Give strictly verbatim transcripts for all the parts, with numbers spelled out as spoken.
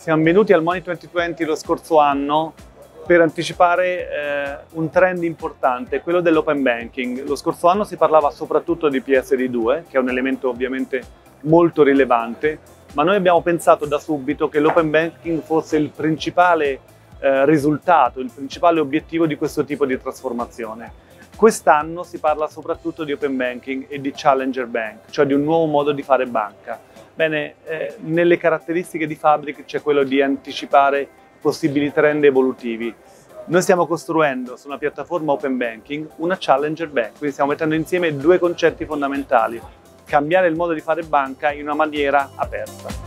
Siamo venuti al Money duemilaventi lo scorso anno per anticipare eh, un trend importante, quello dell'open banking. Lo scorso anno si parlava soprattutto di P S D due, che è un elemento ovviamente molto rilevante, ma noi abbiamo pensato da subito che l'open banking fosse il principale eh, risultato, il principale obiettivo di questo tipo di trasformazione. Quest'anno si parla soprattutto di open banking e di challenger bank, cioè di un nuovo modo di fare banca. Bene, eh, nelle caratteristiche di Fabric c'è quello di anticipare possibili trend evolutivi. Noi stiamo costruendo su una piattaforma open banking una challenger bank, quindi stiamo mettendo insieme due concetti fondamentali: cambiare il modo di fare banca in una maniera aperta.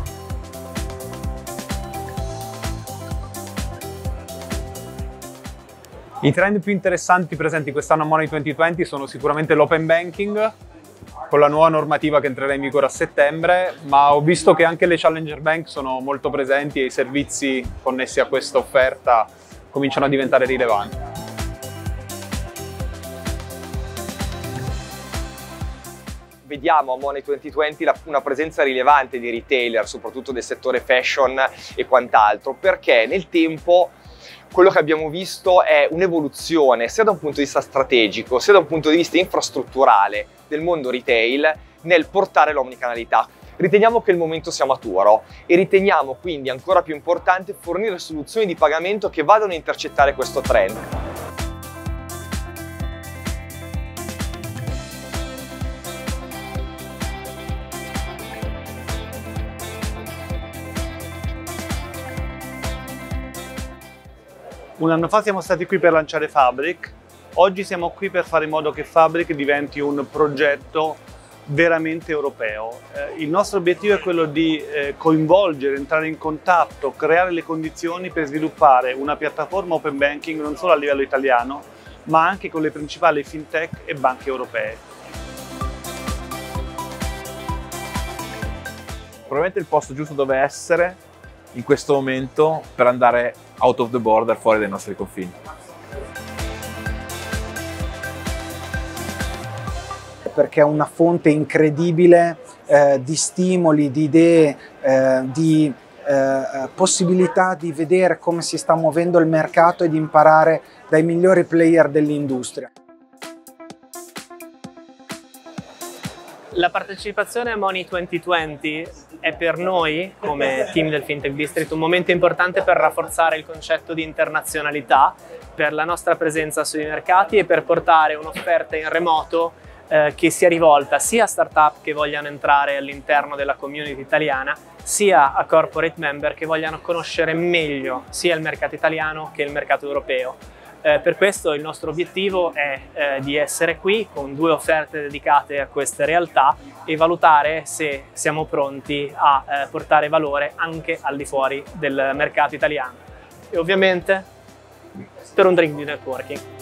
I trend più interessanti presenti quest'anno a Money duemilaventi sono sicuramente l'open banking, con la nuova normativa che entrerà in vigore a settembre, ma ho visto che anche le challenger bank sono molto presenti e i servizi connessi a questa offerta cominciano a diventare rilevanti. Vediamo a Money duemilaventi una presenza rilevante di retailer, soprattutto del settore fashion e quant'altro, perché nel tempo quello che abbiamo visto è un'evoluzione sia da un punto di vista strategico sia da un punto di vista infrastrutturale del mondo retail nel portare l'omnicanalità. Riteniamo che il momento sia maturo e riteniamo quindi ancora più importante fornire soluzioni di pagamento che vadano a intercettare questo trend. Un anno fa siamo stati qui per lanciare Fabric, oggi siamo qui per fare in modo che Fabric diventi un progetto veramente europeo. Eh, il nostro obiettivo è quello di eh, coinvolgere, entrare in contatto, creare le condizioni per sviluppare una piattaforma open banking non solo a livello italiano, ma anche con le principali fintech e banche europee. Probabilmente il posto giusto dove essere in questo momento per andare out of the border, fuori dai nostri confini. Perché è una fonte incredibile eh, di stimoli, di idee, eh, di eh, possibilità di vedere come si sta muovendo il mercato e di imparare dai migliori player dell'industria. La partecipazione a Money duemilaventi è per noi, come team del Fintech District, un momento importante per rafforzare il concetto di internazionalità, per la nostra presenza sui mercati e per portare un'offerta in remoto eh, che sia rivolta sia a startup che vogliano entrare all'interno della community italiana, sia a corporate member che vogliano conoscere meglio sia il mercato italiano che il mercato europeo. Eh, per questo il nostro obiettivo è eh, di essere qui con due offerte dedicate a queste realtà e valutare se siamo pronti a eh, portare valore anche al di fuori del mercato italiano. E ovviamente per un drink di networking.